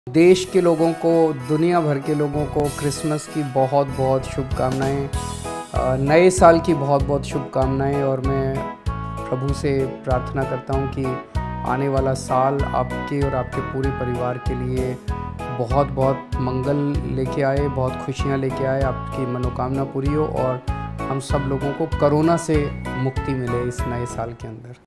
देश के लोगों को, दुनिया भर के लोगों को क्रिसमस की बहुत बहुत शुभकामनाएँ, नए साल की बहुत बहुत शुभकामनाएँ। और मैं प्रभु से प्रार्थना करता हूँ कि आने वाला साल आपके और आपके पूरे परिवार के लिए बहुत बहुत मंगल लेके आए, बहुत खुशियाँ लेके आए, आपकी मनोकामना पूरी हो और हम सब लोगों को कोरोना से मुक्ति मिले इस नए साल के अंदर।